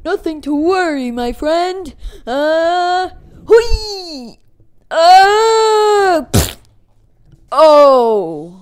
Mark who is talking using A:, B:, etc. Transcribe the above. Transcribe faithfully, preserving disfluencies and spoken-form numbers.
A: Nothing to worry, my friend. Uh, hui! Uh, pfft. Oh.